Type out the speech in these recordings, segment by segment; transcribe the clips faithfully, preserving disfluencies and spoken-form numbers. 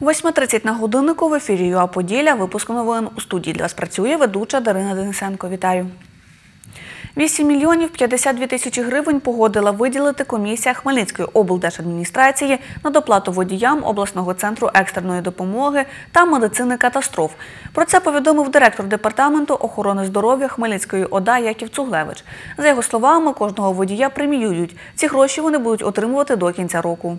восьма тридцять на годиннику в ефірі ЮА Поділля. Випуск новин. У студії для вас працює ведуча Дарина Денисенко. Вітаю. вісім мільйонів п'ятдесят дві тисячі гривень погодила виділити комісія Хмельницької облдержадміністрації на доплату водіям обласного центру екстреної допомоги та медицини катастроф. Про це повідомив директор департаменту охорони здоров'я Хмельницької ОДА Яків Цуглевич. За його словами, кожного водія преміюють. Ці гроші вони будуть отримувати до кінця року.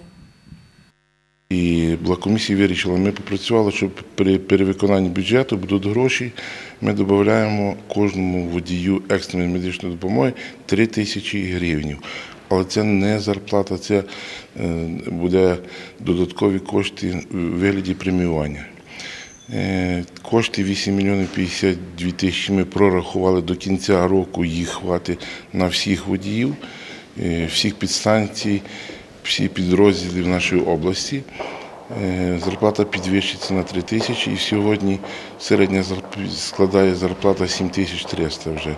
І комісія вирішила, ми попрацювали, що при перевиконанні бюджету будуть гроші, ми додаємо кожному водію екстреної медичної допомоги три тисячі гривень. Але це не зарплата, це буде додаткові кошти у вигляді преміювання. Кошти вісім мільйонів п'ятдесят дві тисячі ми прорахували до кінця року, їх хватить на всіх водіїв, всіх підстанцій, всі підрозділи в нашій області. Зарплата підвищиться на три тисячі і сьогодні середня складає зарплата сім тисяч триста вже.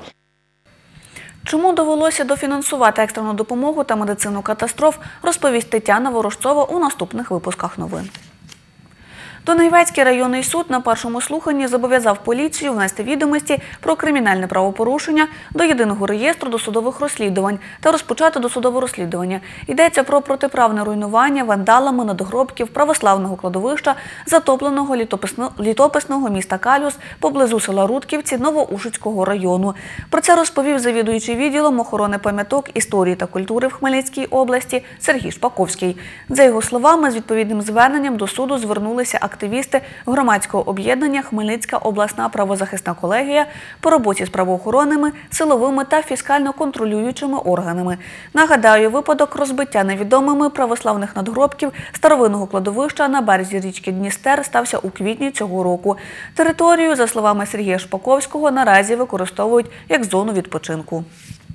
Чому довелося дофінансувати екстрену допомогу та медицину катастроф, розповість Тетяна Ворожцова у наступних випусках новин. Донецький районний суд на першому слуханні зобов'язав поліцію внести відомості про кримінальне правопорушення до єдиного реєстру досудових розслідувань та розпочати досудове розслідування. Йдеться про протиправне руйнування вандалами надгробків православного кладовища, затопленого літописного міста Калюс поблизу села Рудківці Новоушицького району. Про це розповів завідуючий відділом охорони пам'яток, історії та культури в Хмельницькій області Сергій Шпаковський. За його словами, з відповідним зверненням до суду звернулися активісти громадського об'єднання «Хмельницька обласна правозахисна колегія» по роботі з правоохоронними, силовими та фіскально-контролюючими органами. Нагадаю, випадок розбиття невідомими православних надгробків старовинного кладовища на березі річки Дністер стався у квітні цього року. Територію, за словами Сергія Шпаковського, наразі використовують як зону відпочинку.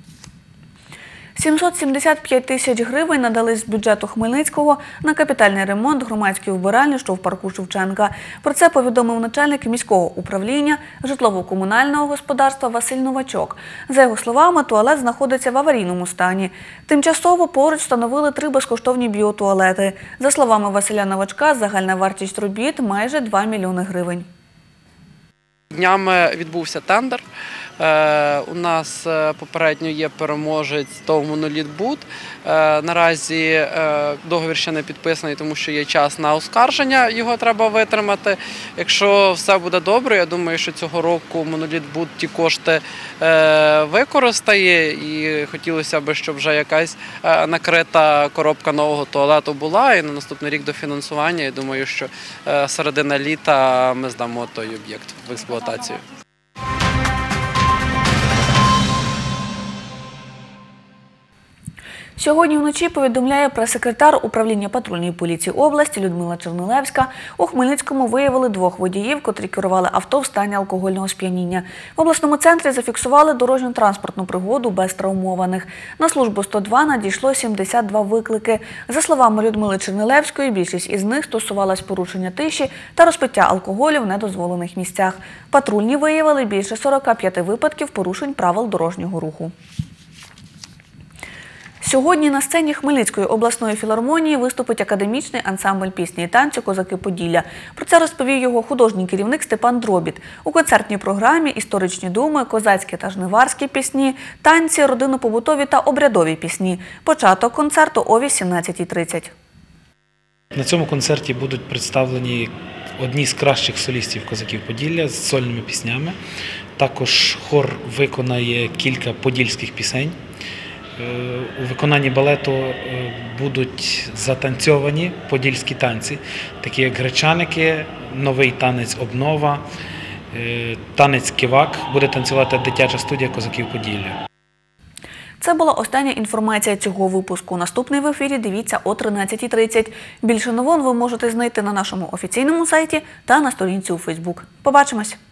сімсот сімдесят п'ять тисяч гривень надали з бюджету Хмельницького на капітальний ремонт громадської вбиральні, що в парку Шевченка. Про це повідомив начальник міського управління житлово-комунального господарства Василь Новачок. За його словами, туалет знаходиться в аварійному стані. Тимчасово поруч встановили три безкоштовні біотуалети. За словами Василя Новачка, загальна вартість робіт – майже два мільйони гривень. Днями відбувся тендер. У нас попередньо є переможець ТОВ «Моноліт-Буд». Наразі договір ще не підписаний, тому що є час на оскарження, його треба витримати. Якщо все буде добре, я думаю, що цього року «Моноліт-Буд» ті кошти використає. І хотілося б, щоб вже якась накрита коробка нового туалету була. І на наступний рік до фінансування, я думаю, що середина літа ми здамо той об'єкт в експлуатацію. Сьогодні вночі, повідомляє прес-секретар управління патрульної поліції області Людмила Чернилевська, у Хмельницькому виявили двох водіїв, котрі керували авто в стані алкогольного сп'яніння. В обласному центрі зафіксували дорожньо-транспортну пригоду без травмованих. На службу сто два надійшло сімдесят два виклики. За словами Людмили Чернилевської, більшість із них стосувалась порушення тиші та розпиття алкоголю в недозволених місцях. Патрульні виявили більше сорока п'яти випадків порушень правил дорожнього руху. Сьогодні на сцені Хмельницької обласної філармонії виступить академічний ансамбль пісні і танцю «Козаки Поділля». Про це розповів його художній керівник Степан Дробіт. У концертній програмі історичні думи, козацькі та жниварські пісні, танці, родинно-побутові та обрядові пісні. Початок концерту о вісімнадцятій тридцять. На цьому концерті будуть представлені одні з кращих солістів «Козаків Поділля» з сольними піснями. Також хор виконає кілька подільських пісень. У виконанні балету будуть затанцьовані подільські танці, такі як гречаники, новий танець «Обнова», танець «Кивак». Буде танцювати дитяча студія «Козаків Поділля». Це була остання інформація цього випуску. Наступний в ефірі дивіться о тринадцятій тридцять. Більше новин ви можете знайти на нашому офіційному сайті та на сторінці у Фейсбук. Побачимось!